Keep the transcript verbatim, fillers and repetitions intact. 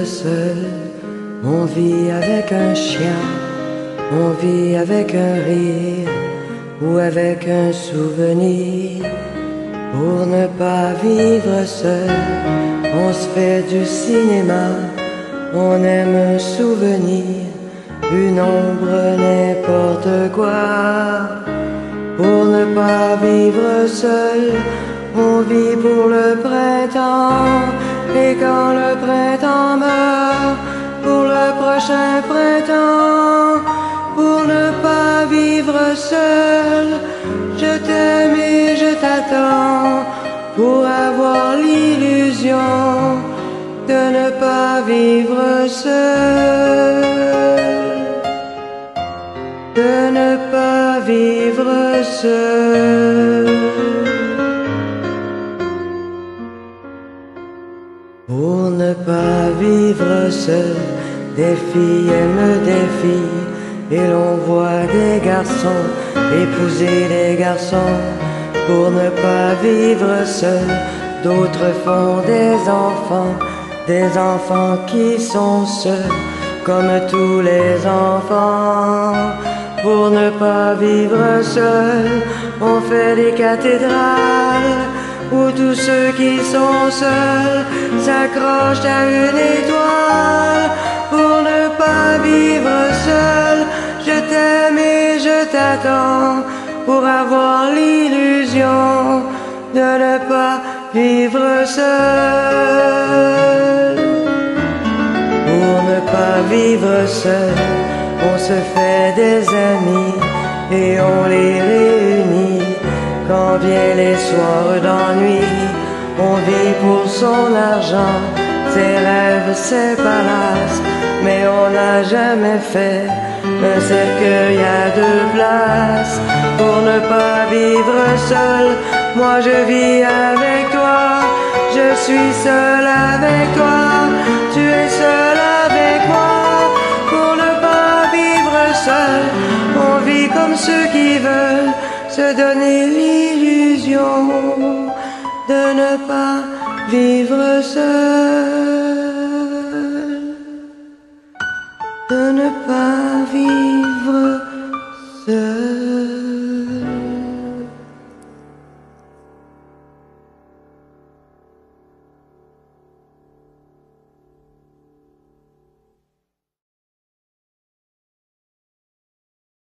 seul. On vit avec un chien, on vit avec un rire ou avec un souvenir. Pour ne pas vivre seul, on se fait du cinéma, on aime un souvenir, une ombre, n'importe quoi. Pour ne pas vivre seul, on vit pour le printemps. Et quand le printemps meurt, pour le prochain printemps. Pour ne pas vivre seul, je t'aime et je t'attends. Pour avoir l'illusion de ne pas vivre seul, de ne pas vivre seul. Pour ne pas vivre seul, des filles aiment des filles, et l'on voit des garçons épouser des garçons. Pour ne pas vivre seul, d'autres font des enfants, des enfants qui sont seuls, comme tous les enfants. Pour ne pas vivre seul, on fait des cathédrales, où tous ceux qui sont seuls s'accrochent à une étoile. Pour ne pas vivre seul, je t'aime et je t'attends. Pour avoir l'illusion de ne pas vivre seul. Pour ne pas vivre seul, on se fait des amis et on les réunit. Quand viennent les soirs d'ennui, on vit pour son argent, ses rêves, ses palaces, mais on n'a jamais fait un cercueil à deux places. Pour ne pas vivre seul, moi je vis avec toi, je suis seul avec toi, tu es seul avec moi. Pour ne pas vivre seul, on vit comme ceux qui veulent se donner l'illusion de ne pas vivre seul, de ne pas vivre seul.